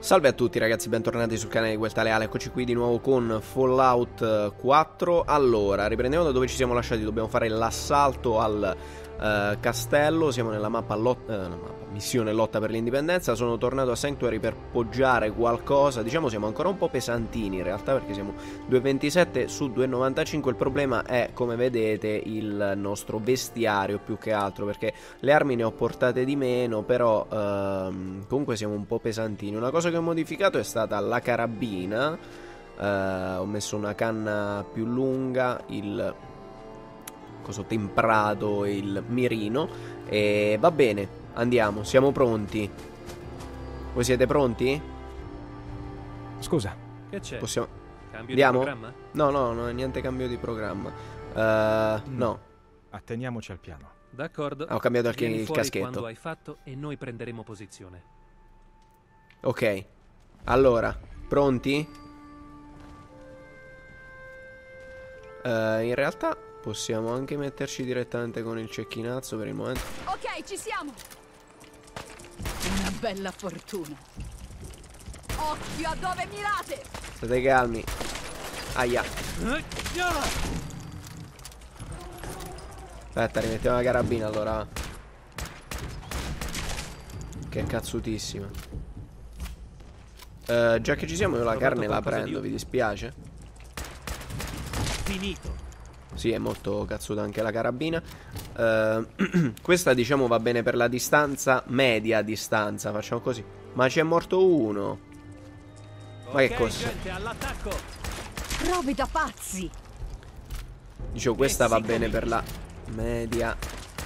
Salve a tutti ragazzi, bentornati sul canale di Gueltaleale, eccoci qui di nuovo con Fallout 4. Allora, riprendiamo da dove ci siamo lasciati, dobbiamo fare l'assalto al castello, siamo nella mappa, missione lotta per l'indipendenza. Sono tornato a Sanctuary per poggiare qualcosa, diciamo siamo ancora un po' pesantini in realtà perché siamo 2,27 su 2,95, il problema è, come vedete, il nostro vestiario più che altro, perché le armi ne ho portate di meno, però comunque siamo un po' pesantini. Una cosa che ho modificato è stata la carabina, ho messo una canna più lunga, il coso temprato e il mirino, e va bene, andiamo, siamo pronti. Voi siete pronti? Scusa, che c'è? Possiamo... Cambio Andiamo? di programma? No, no, niente cambio di programma. No. atteniamoci al piano. D'accordo. Ho cambiato anche Vieni il fuori caschetto. quando hai fatto e noi prenderemo posizione. Ok, allora, pronti? In realtà possiamo anche metterci direttamente con il cecchinazzo per il momento. Ok, ci siamo! Una bella fortuna. Occhio a dove mirate! State calmi. Aia. Aspetta, rimettiamo la carabina allora. Che cazzutissima. Già che ci siamo, io la carne la prendo, vi dispiace? Finito. Sì, è molto cazzuta anche la carabina. Questa diciamo va bene per la distanza, media distanza, facciamo così. Ma c'è morto uno. Ma che cosa? Gente, all'attacco. Robe da pazzi! Dicevo, questa va bene per la media.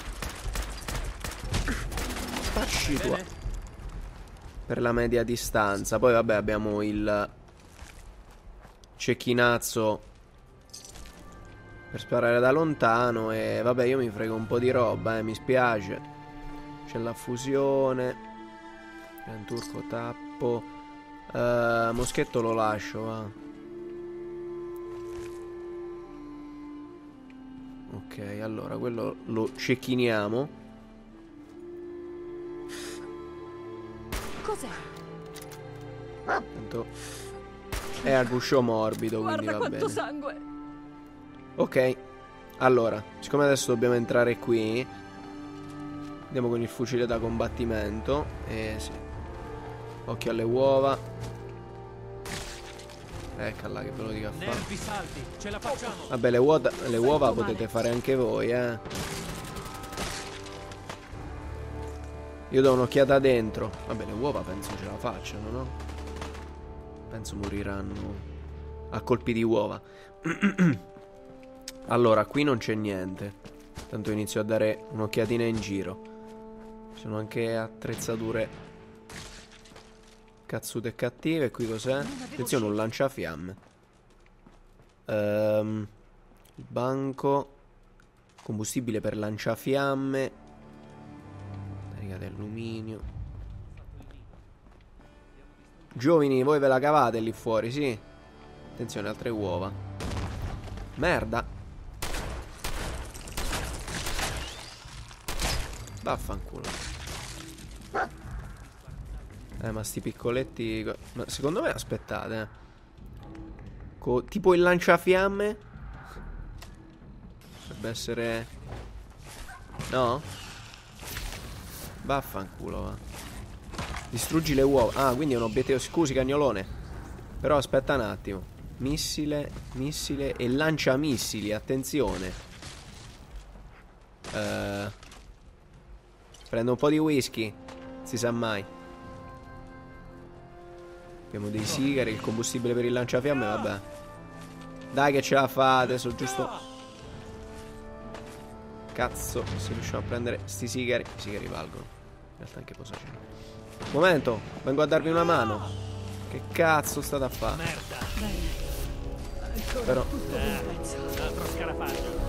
Spacci tua. Per la media distanza. Poi vabbè abbiamo il cecchinazzo per sparare da lontano. E vabbè, io mi frego un po' di roba, mi spiace. C'è la fusione. Gran turco tappo. Moschetto lo lascio, va. Ok, allora quello lo cecchiniamo. Cos'è? Tanto è a guscio morbido, quindi Guarda va quanto bene. sangue! Ok, allora, siccome adesso dobbiamo entrare qui, andiamo con il fucile da combattimento. Sì. Occhio alle uova. Eccola, che ve lo dica a fare. Nervi saldi, ce la facciamo. Vabbè, le uova potete fare anche voi, Io do un'occhiata dentro. Vabbè, le uova penso ce la facciano, no? Penso moriranno a colpi di uova. Allora, qui non c'è niente. Tanto inizio a dare un'occhiatina in giro. Ci sono anche attrezzature cazzute e cattive. Qui cos'è? Attenzione, un lanciafiamme. Il banco. Combustibile per lanciafiamme. Riga di alluminio. Giovani, voi ve la cavate lì fuori, sì? Attenzione, altre uova. Merda. Vaffanculo. Ma sti piccoletti. Ma secondo me, aspettate, tipo il lanciafiamme. Dovrebbe essere. No? Vaffanculo, va. Distruggi le uova. Ah, quindi è un obiettivo. Scusi, cagnolone. Però aspetta un attimo. Missile e lanciamissili. Attenzione. Prendo un po' di whisky. Si sa mai. Abbiamo dei sigari. Il combustibile per il lanciafiamme, vabbè. Dai che ce la fate. Sono giusto. Cazzo, se riusciamo a prendere sti sigari. I sigari valgono. In realtà anche posa c'è. Momento, vengo a darvi una mano. Che cazzo state a fare? Merda. Però Altro scarafaggio.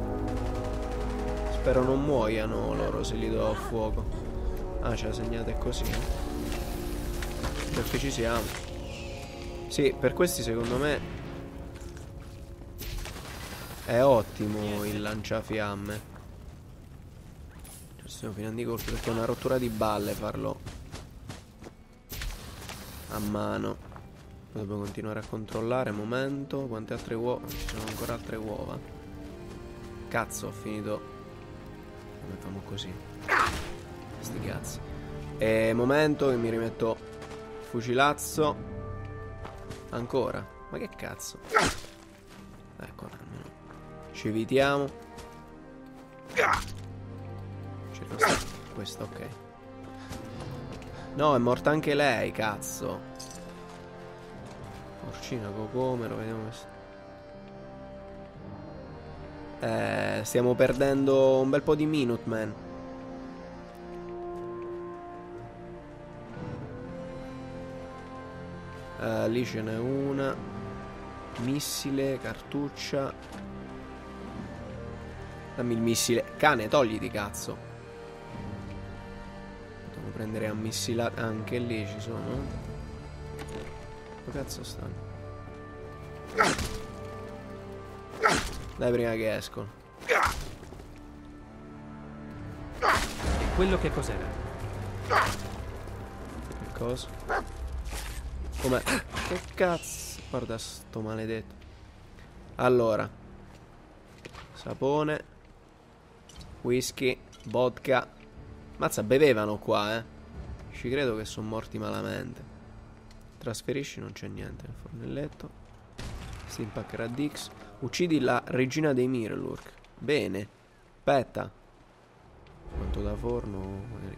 spero non muoiano loro se li do a fuoco. Ah, ce la segnate così, perché ci siamo. Sì, per questi secondo me è ottimo il lanciafiamme. Stiamo finendo i colpi perché è una rottura di balle farlo a mano. Poi dobbiamo continuare a controllare. Momento. Quante altre uova? Ci sono ancora altre uova. Cazzo, ho finito. Come facciamo così? Sti cazzi. E momento che mi rimetto fucilazzo. Ancora. Ma che cazzo? Ecco, almeno ci evitiamo. Questo, ok. No, è morta anche lei, cazzo. Porcina, cocomero, vediamo questo. Stiamo perdendo un bel po' di Minutemen. Lì ce n'è una. Missile, cartuccia. Dammi il missile. Cane, togliti, cazzo. Devo prendere a missile. Anche lì ci sono. Dove cazzo stanno? Dai, prima che escono. E quello che cos'era? Che cosa? Com'è? Che cazzo? Guarda sto maledetto. Allora, sapone, whisky, vodka. Mazza, bevevano qua, eh. Ci credo che sono morti malamente. Trasferisci, non c'è niente nel fornelletto. Stimpack Radix. Uccidi la regina dei Mirelurk. Bene. Aspetta. Quanto da forno, magari.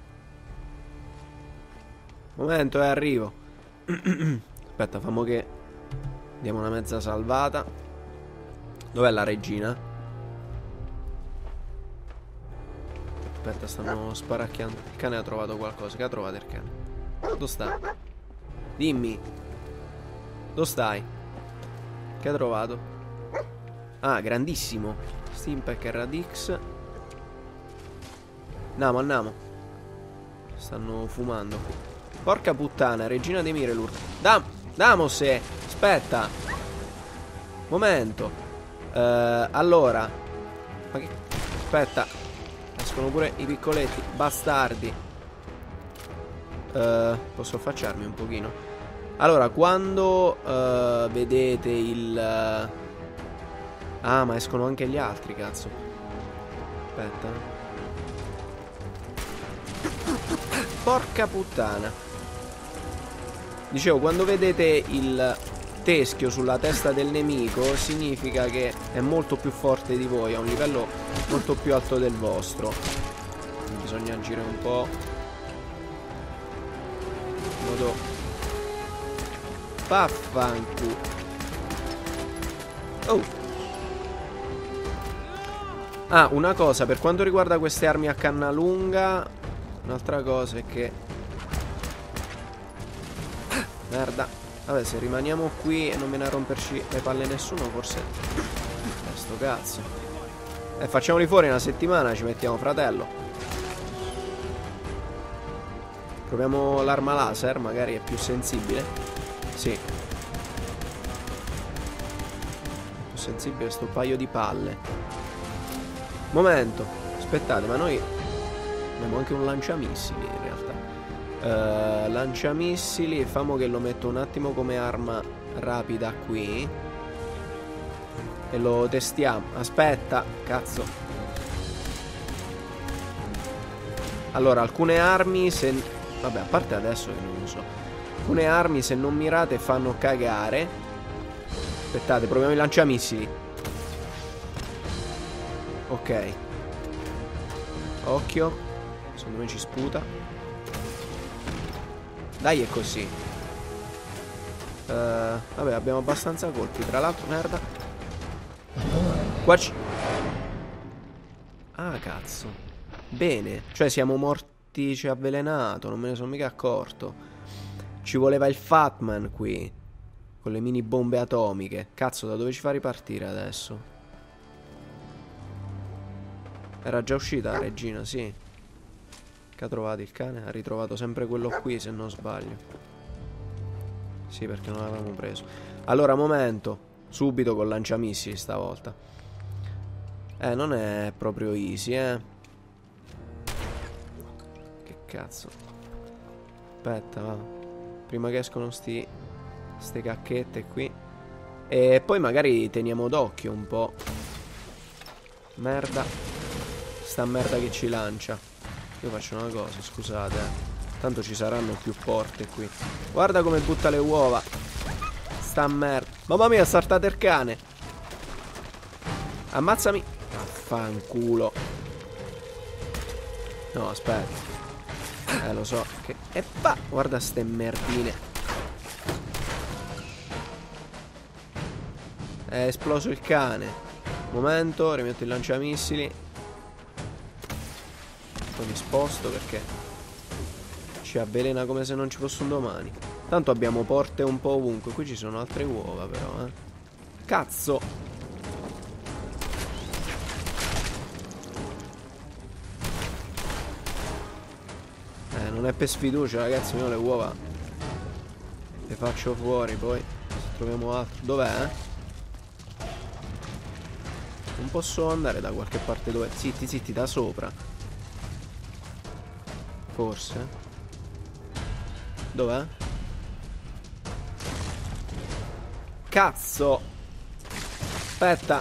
Momento, arrivo. Aspetta, fammo che diamo una mezza salvata. Dov'è la regina? Aspetta, stanno sparacchiando. Il cane ha trovato qualcosa. Che ha trovato il cane? Dove sta? Dimmi. Dove stai? Che ha trovato? Ah, grandissimo. Stimpack Radix. Andiamo. Stanno fumando qui. Porca puttana, regina dei Mirelurk. Damose. Aspetta. Momento. Allora. Ma che... Aspetta. Escono pure i piccoletti. Bastardi. Posso affacciarmi un pochino. Allora, quando vedete il... Ah, ma escono anche gli altri, cazzo. Aspetta. Porca puttana. Dicevo, quando vedete il teschio sulla testa del nemico, significa che è molto più forte di voi, ha un livello molto più alto del vostro. Quindi bisogna agire un po'. In modo... Vaffanculo. Oh. Ah, una cosa, per quanto riguarda queste armi a canna lunga, un'altra cosa è che... Merda. Vabbè, se rimaniamo qui e non viene a romperci le palle nessuno, forse... Sto cazzo. Facciamoli fuori una settimana, ci mettiamo, fratello. Proviamo l'arma laser, magari è più sensibile. Sì. È più sensibile sto paio di palle. Momento. Aspettate, ma noi abbiamo anche un lanciamissili in realtà. Lanciamissili. Famo che lo metto un attimo come arma rapida qui e lo testiamo. Aspetta, cazzo. Allora, alcune armi se... Vabbè, a parte adesso che non lo so. Alcune armi se non mirate fanno cagare. Aspettate, proviamo i lanciamissili. Ok. Occhio. Secondo me ci sputa. Dai, è così. Vabbè, abbiamo abbastanza colpi. Tra l'altro, merda. Qua ci... Ah, cazzo. Bene. Cioè, siamo morti, ci ha avvelenato. Non me ne sono mica accorto. Ci voleva il Fatman qui. Con le mini bombe atomiche. Cazzo, da dove ci fa ripartire adesso? Era già uscita la regina, sì. Che ha trovato il cane? Ha ritrovato sempre quello qui, se non sbaglio. Sì, perché non l'avevamo preso. Allora, momento. Subito con lanciamissili stavolta. Non è proprio easy, Che cazzo. Aspetta, va. Prima che escono ste cacchette qui. E poi magari teniamo d'occhio un po'. Merda. Sta merda che ci lancia. Io faccio una cosa, scusate. Tanto ci saranno più porte qui. Guarda come butta le uova. Sta merda. Mamma mia, è saltato il cane. Ammazzami. Affanculo. No, aspetta. Lo so che... E va. Guarda ste merdine. È esploso il cane. Momento, rimetto il lanciamissili. Poi mi sposto perché ci avvelena come se non ci fosse un domani. Tanto abbiamo porte un po' ovunque. Qui ci sono altre uova però, Cazzo. Non è per sfiducia, ragazzi. Io le uova le faccio fuori. Poi se troviamo altro. Dov'è? Non posso andare da qualche parte dove... Zitti, zitti, da sopra. Forse. Dov'è? Cazzo. Aspetta.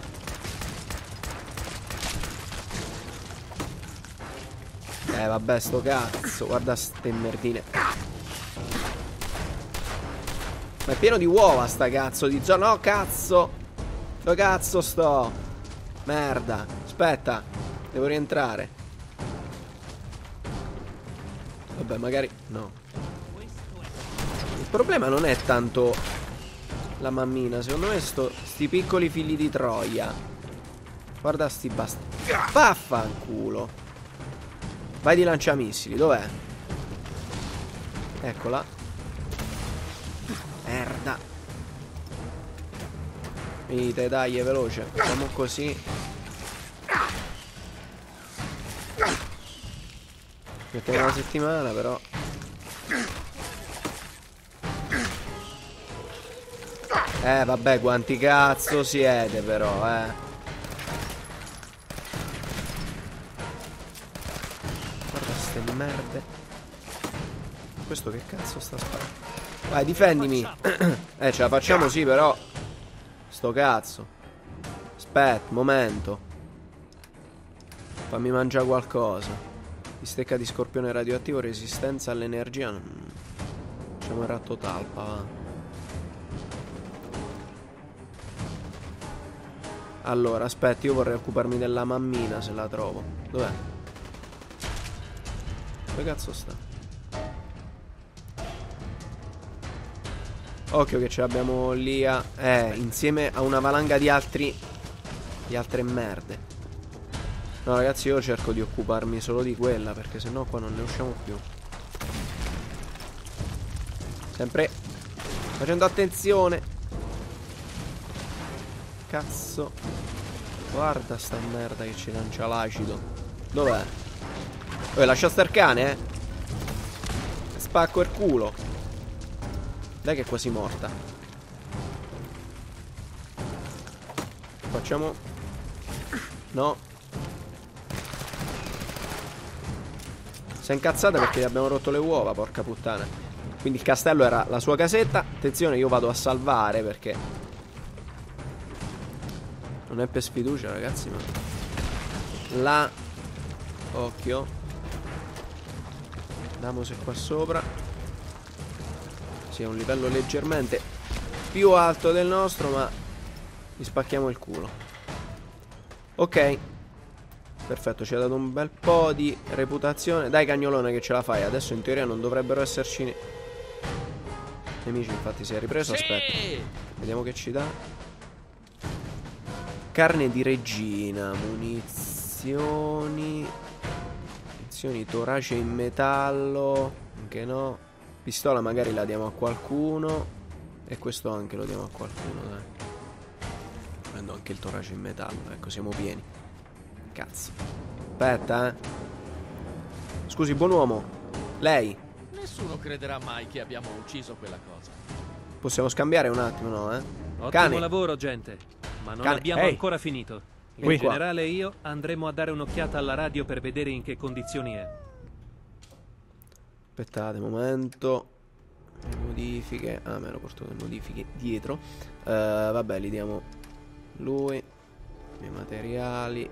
Vabbè, sto cazzo. Guarda ste merdine. Ma è pieno di uova sta cazzo di zona. No, cazzo. Dove cazzo sto? Merda. Aspetta. Devo rientrare. Vabbè, magari... No. Il problema non è tanto la mammina. Secondo me sti piccoli figli di Troia. Guarda sti bastardi. Vaffanculo. Vai di lanciamissili, dov'è? Eccola. Merda. Venite, dai, è veloce. Facciamo così. Mettiamo una settimana, però. Vabbè, quanti cazzo siete, però, Merde. Questo che cazzo sta sparando? Vai, difendimi. Ce la facciamo, sì, però. Sto cazzo. Aspetta, momento. Fammi mangiare qualcosa. Bistecca di scorpione radioattivo, resistenza all'energia. Facciamo il ratto talpa, va. Allora, aspetta, io vorrei occuparmi della mammina se la trovo. Dov'è? Dove cazzo sta? Occhio che ce l'abbiamo lì insieme a una valanga di altre merde. No ragazzi, io cerco di occuparmi solo di quella, perché sennò qua non ne usciamo più. Sempre facendo attenzione. Cazzo. Guarda sta merda che ci lancia l'acido. Dov'è? Lascia sta il cane, Spacco il culo. Dai che è quasi morta. Facciamo... No. Si è incazzata perché gli abbiamo rotto le uova, porca puttana. Quindi il castello era la sua casetta. Attenzione, io vado a salvare perché non è per sfiducia, ragazzi, ma... Là. Occhio. Vediamo se qua sopra sia un livello leggermente più alto del nostro, ma gli spacchiamo il culo. Ok. Perfetto, ci ha dato un bel po' di reputazione. Dai cagnolone che ce la fai. Adesso in teoria non dovrebbero esserci nemici, infatti si è ripreso. Aspetta. Vediamo che ci dà. Carne di regina. Munizioni. Torace in metallo. Anche no. Pistola magari la diamo a qualcuno. E questo anche lo diamo a qualcuno, dai. Prendo anche il torace in metallo. Ecco, siamo pieni. Cazzo. Aspetta, Scusi, buon uomo. Lei. Nessuno crederà mai che abbiamo ucciso quella cosa. Possiamo scambiare un attimo, no, Ottimo Cane. lavoro, gente. Ma non Cane. abbiamo ancora finito. Il Qua. generale e io andremo a dare un'occhiata alla radio per vedere in che condizioni è. Aspettate un momento. Le modifiche. Ah, me lo porto le modifiche dietro. Vabbè, li diamo lui. I materiali.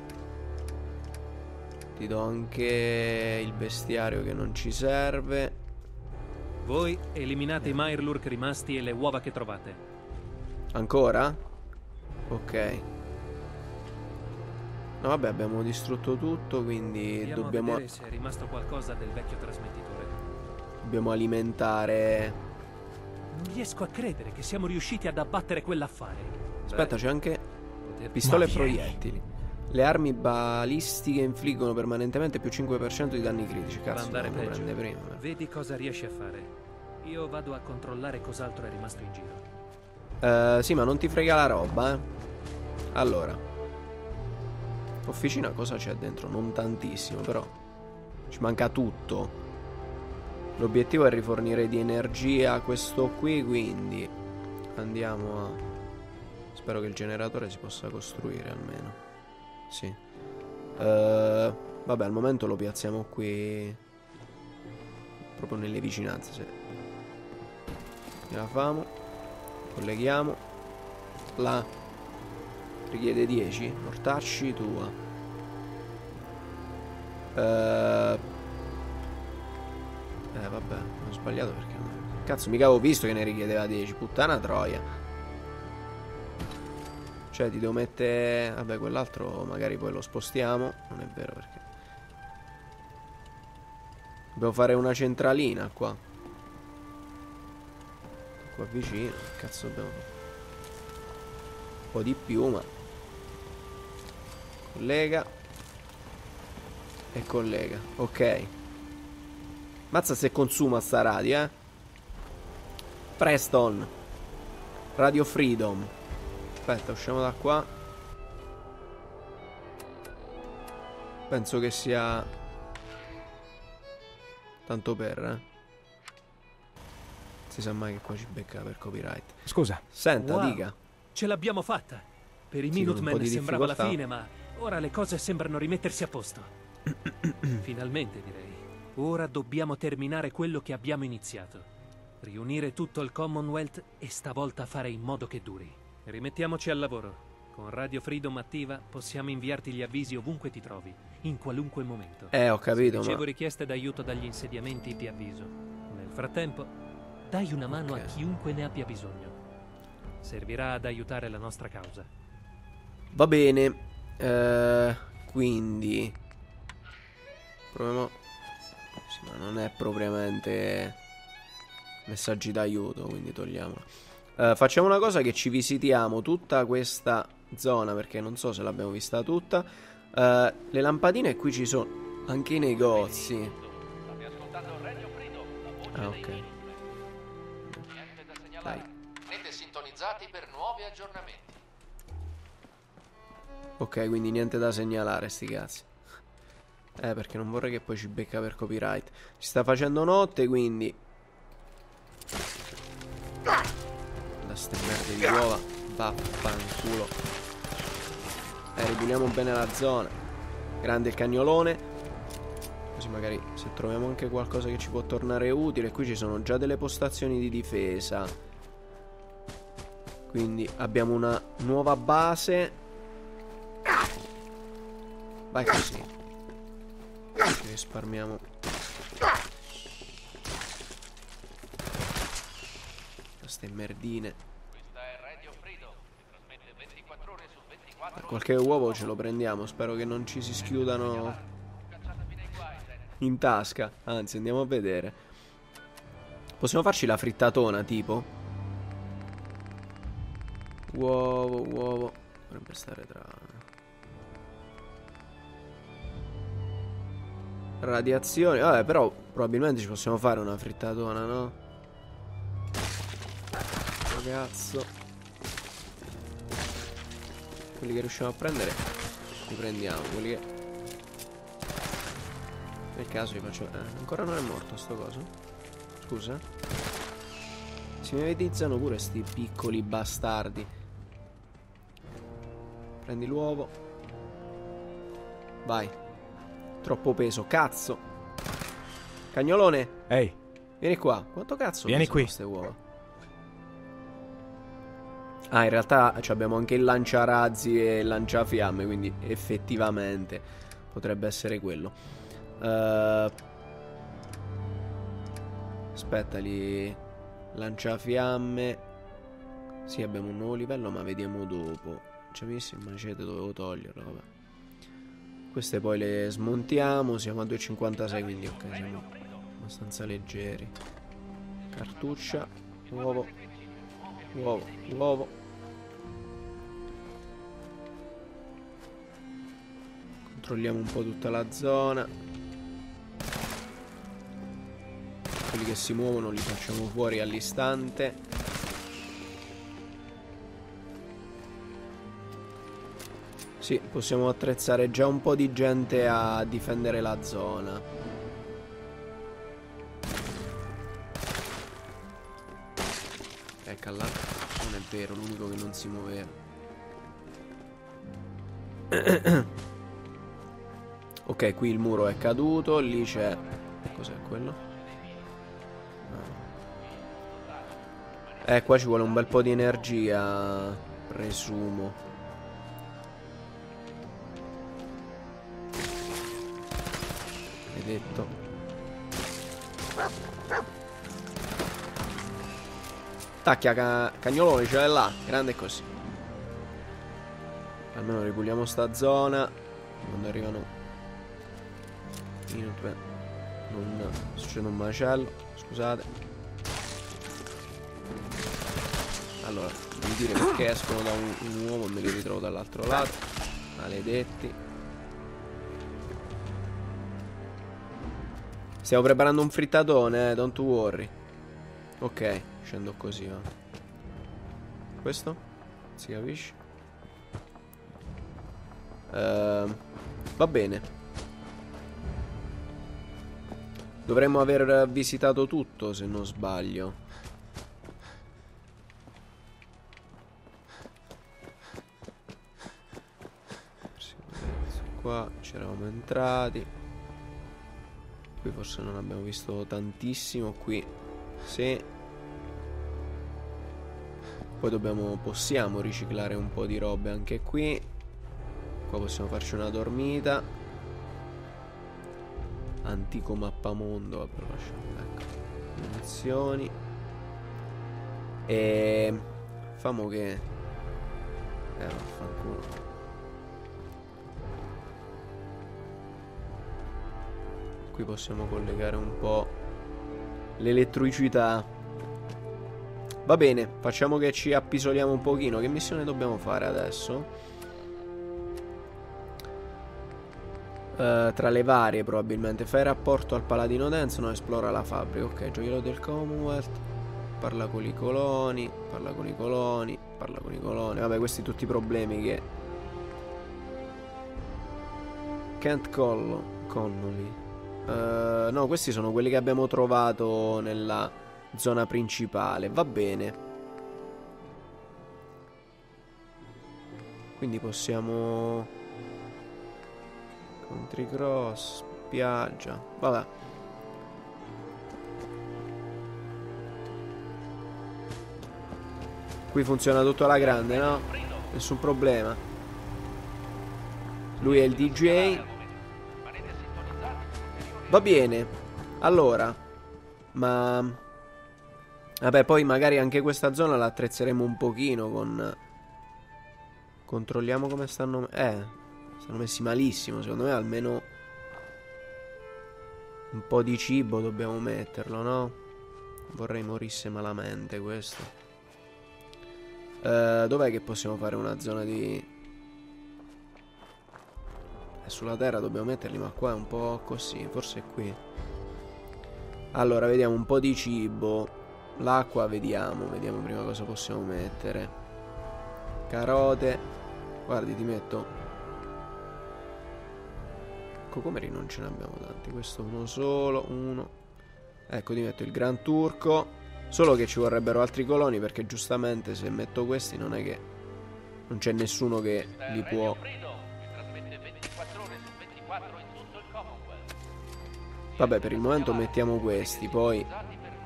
Ti do anche il bestiario che non ci serve. Voi eliminate i Mirelurk rimasti e le uova che trovate. Ancora? Ok. No, vabbè, abbiamo distrutto tutto, quindi Andiamo dobbiamo a vedere se è rimasto qualcosa del vecchio trasmettitore. dobbiamo alimentare. Non riesco a credere che siamo riusciti ad abbattere quell'affare. Aspetta, Beh, c'è anche poter- pistole e Ma vieni. proiettili. Le armi balistiche infliggono permanentemente più 5% di danni critici. Va Cazzo, andare dobbiamo peggio. prendere prima. Vedi cosa riesci a fare. Io vado a controllare cos'altro è rimasto in giro. Sì, ma non ti frega la roba, eh. Allora, officina cosa c'è dentro? Non tantissimo, però ci manca tutto. L'obiettivo è rifornire di energia questo qui, quindi andiamo a... Spero che il generatore si possa costruire almeno. Sì. Vabbè, al momento lo piazziamo qui, proprio nelle vicinanze. Se la famo. Colleghiamo. La richiede 10. Mortacci tua. Vabbè, ho sbagliato perché... Cazzo, mica avevo visto che ne richiedeva 10. Puttana troia. Cioè, ti devo mettere... Vabbè, quell'altro magari poi lo spostiamo. Non è vero perché... Dobbiamo fare una centralina qua. Qua vicino. Che cazzo dobbiamo fare? Un po' di più, ma... Collega. E collega. Ok. Mazza se consuma sta radio, eh. Preston. Radio Freedom. Aspetta, usciamo da qua. Penso che sia... Tanto per, si sa mai che qua ci becca per copyright. Scusa. Senta, Wow. dica. Ce l'abbiamo fatta. Per i Sì, con un po' Minutemen di sembrava la difficoltà. fine, ma ora le cose sembrano rimettersi a posto. Finalmente, direi. Ora dobbiamo terminare quello che abbiamo iniziato. Riunire tutto il Commonwealth e stavolta fare in modo che duri. Rimettiamoci al lavoro. Con Radio Freedom attiva possiamo inviarti gli avvisi ovunque ti trovi, in qualunque momento. Ho capito, Se ricevo ma... richieste d'aiuto dagli insediamenti, ti avviso. Nel frattempo, dai una mano Ok. a chiunque ne abbia bisogno. Servirà ad aiutare la nostra causa. Va bene. Quindi... Proviamo... Sì, ma non è propriamente... Messaggi d'aiuto, quindi togliamolo. Facciamo una cosa, che ci visitiamo tutta questa zona, perché non so se l'abbiamo vista tutta. Le lampadine qui ci sono, anche i negozi. Ah, ok. Dai. Siete sintonizzati per nuovi aggiornamenti. Ok, quindi niente da segnalare, sti cazzi. Perché non vorrei che poi ci becca per copyright. Si sta facendo notte, quindi... Da ste merde di uova. Vaffanculo. Ripuliamo bene la zona. Grande il cagnolone. Così magari se troviamo anche qualcosa che ci può tornare utile. Qui ci sono già delle postazioni di difesa. Quindi abbiamo una nuova base. Vai così. Ci risparmiamo. Queste merdine. Questa è Radio Freedom, che trasmette 24 ore su 24. Qualche uovo ce lo prendiamo. Spero che non ci si schiudano in tasca. Anzi, andiamo a vedere. Possiamo farci la frittatona, tipo? Uovo. Dovrebbe stare tra... Radiazioni. Vabbè, però probabilmente ci possiamo fare una frittatona, no? Cazzo. Quelli che riusciamo a prendere li prendiamo. Quelli che... Nel caso li faccio... ancora non è morto sto coso? Scusa. Si mimetizzano pure sti piccoli bastardi. Prendi l'uovo. Vai. Troppo peso, cazzo. Cagnolone. Ehi, Vieni qua. Quanto cazzo Vieni pesano qui. queste uova? Ah, in realtà abbiamo anche il lanciarazzi e il lanciafiamme, quindi effettivamente potrebbe essere quello. Aspetta lì. Lanciafiamme. Sì, abbiamo un nuovo livello, ma vediamo dopo. Ci ho visto il macete, dovevo toglierlo, vabbè. Queste poi le smontiamo. Siamo a 2,56, quindi ok, siamo abbastanza leggeri. Cartuccia. Uovo. Uovo. Uovo. Controlliamo un po' tutta la zona. Quelli che si muovono li facciamo fuori all'istante. Sì, possiamo attrezzare già un po' di gente a difendere la zona. Ecco là. Non è vero, l'unico che non si muoveva. Ok, qui il muro è caduto. Lì c'è... Cos'è quello? Qua ci vuole un bel po' di energia, presumo. Detto. Tacchia cagnolone, ce l'hai là. Grande così. Almeno ripuliamo sta zona. Quando arrivano non succede un macello. Scusate. Allora, devi dire perché escono da un uomo e me li ritrovo dall'altro lato. Maledetti. Stiamo preparando un frittatone, don't worry. Ok, scendo così, va. Questo? Si capisce? Va bene. Dovremmo aver visitato tutto, se non sbaglio. Qua c'eravamo entrati. Qui forse non abbiamo visto tantissimo. Qui sì. Poi possiamo riciclare un po' di robe anche qui. Qua possiamo farci una dormita. Antico mappamondo. Vabbè, lo lasciamo. Ecco. Munizioni. E famo che vaffanculo. Qui possiamo collegare un po' l'elettricità. Va bene, facciamo che ci appisoliamo un pochino. Che missione dobbiamo fare adesso? Tra le varie probabilmente. Fai rapporto al paladino Dance. No, esplora la fabbrica. Ok, gioiello del Commonwealth. Parla con i coloni. Parla con i coloni. Parla con i coloni. Vabbè, questi tutti i problemi che Kent Connolly. No, questi sono quelli che abbiamo trovato nella zona principale. Va bene. Quindi possiamo Country Cross, spiaggia. Vabbè. Qui funziona tutto alla grande, no? Nessun problema. Lui è il DJ. Va bene. Allora, ma vabbè, poi magari anche questa zona la attrezzeremo un pochino con... Controlliamo come stanno... stanno messi malissimo. Secondo me almeno un po' di cibo dobbiamo metterlo, no? Vorrei morisse malamente questo. Dov'è che possiamo fare una zona di... Sulla terra dobbiamo metterli, ma qua è un po' così. Forse è qui. Allora, vediamo un po' di cibo. L'acqua, vediamo prima cosa possiamo mettere. Carote. Guardi, ti metto cocomeri, non ce ne abbiamo tanti. Questo uno solo. Uno. Ecco, ti metto il Gran Turco. Solo che ci vorrebbero altri coloni, perché giustamente se metto questi non è che non c'è nessuno che li può... Vabbè, per il momento mettiamo questi. Poi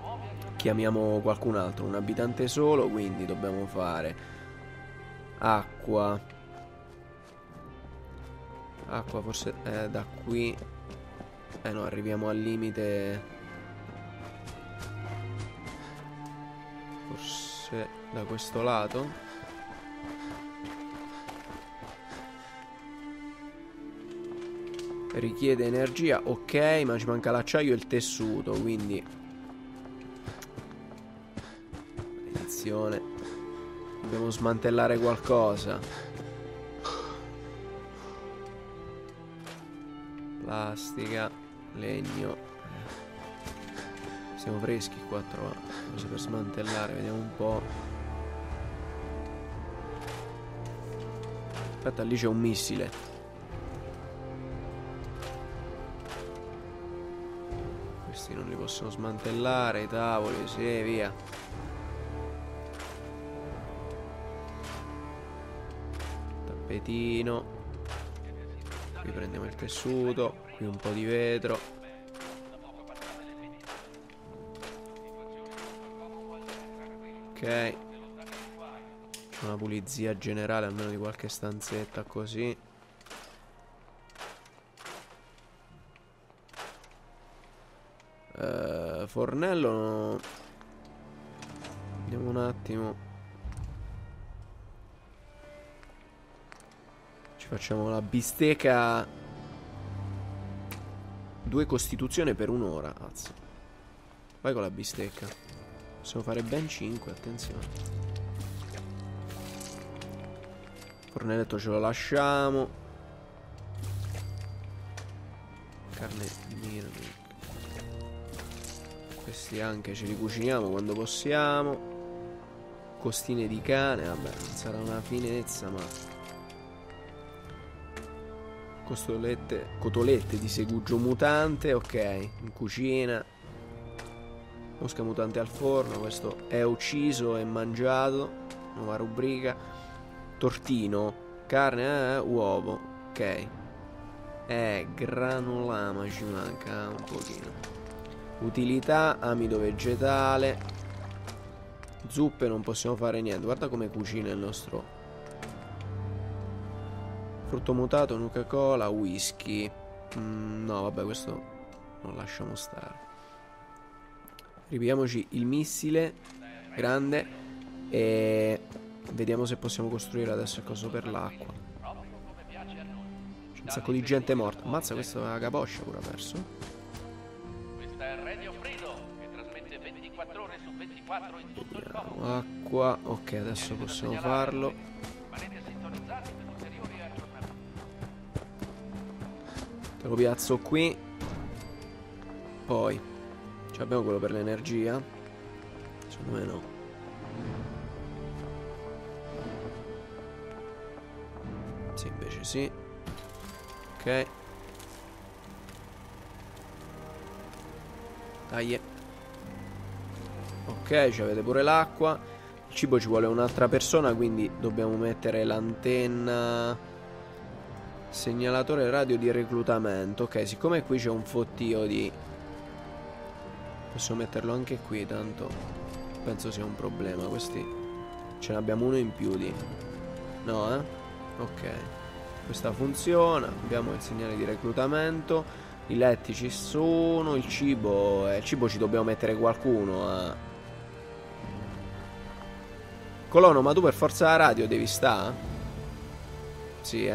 chiamiamo qualcun altro, un abitante solo, quindi dobbiamo fare acqua. Acqua forse da qui. No, arriviamo al limite. Forse da questo lato. Richiede energia, ok, ma ci manca l'acciaio e il tessuto, quindi attenzione, dobbiamo smantellare qualcosa. Plastica, legno. Siamo freschi qua, cose per smantellare, vediamo un po'. Aspetta, lì c'è un missile. Questi non li possono smantellare, i tavoli, sì, via. Tappetino. Qui prendiamo il tessuto, qui un po' di vetro. Ok. Una pulizia generale almeno di qualche stanzetta così. Fornello no. Vediamo un attimo. Ci facciamo la bistecca. 2 costituzione per un'ora. Azzo. Vai con la bistecca. Possiamo fare ben 5, attenzione. Fornelletto ce lo lasciamo. Carne di mirli. Questi anche ce li cuciniamo quando possiamo. Costine di cane. Vabbè, non sarà una finezza, ma cotolette di segugio mutante. Ok, in cucina. Mosca mutante al forno. Questo è ucciso e mangiato. Nuova rubrica. Tortino. Carne, uovo. Ok. Granulama ci manca un pochino. Utilità, amido vegetale. Zuppe non possiamo fare niente. Guarda come cucina il nostro. Frutto mutato, Nuca Cola, whisky. No, vabbè, questo non lasciamo stare. Ripiamoci il missile grande e vediamo se possiamo costruire adesso il coso per l'acqua. C'è un sacco di gente morta. Ammazza, questa è una capoccia pure ha perso. Radio Fredo, che trasmette 24 ore su 24 in tutto il mondo. Acqua, ok, adesso possiamo farlo. Rimanete sintonizzati per ulteriori aggiornamenti. Te lo piazzo qui. Poi abbiamo quello per l'energia. Secondo me no. Sì, invece sì. Ok. Dai. Ok, ci avete pure l'acqua. Il cibo ci vuole un'altra persona, quindi dobbiamo mettere l'antenna. Segnalatore radio di reclutamento. Ok, siccome qui c'è un fottio di... Posso metterlo anche qui, tanto penso sia un problema. Questi ce ne abbiamo uno in più di... No, ok. Questa funziona. Abbiamo il segnale di reclutamento. I letti ci sono. Il cibo ci dobbiamo mettere qualcuno a... Colono, ma tu per forza la radio devi sta? Sì,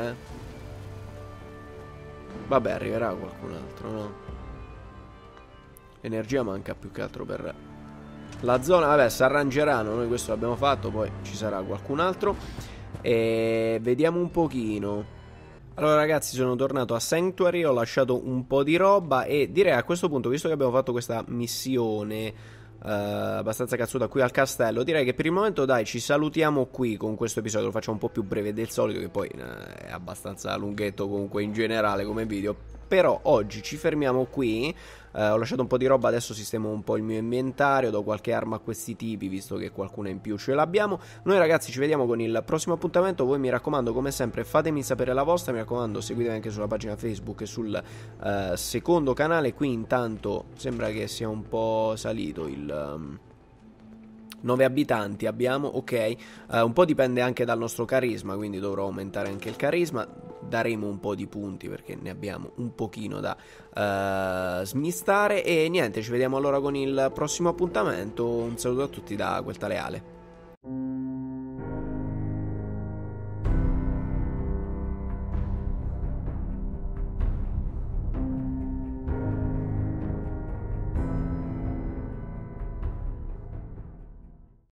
vabbè, arriverà qualcun altro, no? Energia manca più che altro per la zona. Vabbè, si arrangeranno. Noi questo l'abbiamo fatto, poi ci sarà qualcun altro. E vediamo un pochino. Allora ragazzi, sono tornato a Sanctuary, ho lasciato un po' di roba e direi a questo punto, visto che abbiamo fatto questa missione abbastanza cazzuta qui al castello, direi che per il momento dai, ci salutiamo qui con questo episodio. Lo facciamo un po' più breve del solito, che poi è abbastanza lunghetto comunque in generale come video. Però oggi ci fermiamo qui. Ho lasciato un po' di roba, adesso sistemo un po' il mio inventario, do qualche arma a questi tipi, visto che qualcuna in più ce l'abbiamo. Noi ragazzi ci vediamo con il prossimo appuntamento. Voi mi raccomando, come sempre, fatemi sapere la vostra. Mi raccomando, seguitemi anche sulla pagina Facebook e sul secondo canale. Qui intanto sembra che sia un po' salito 9 abitanti abbiamo, ok. Un po' dipende anche dal nostro carisma, quindi dovrò aumentare anche il carisma. Daremo un po' di punti perché ne abbiamo un pochino da smistare. E niente, ci vediamo allora con il prossimo appuntamento. Un saluto a tutti da quel tale Ale.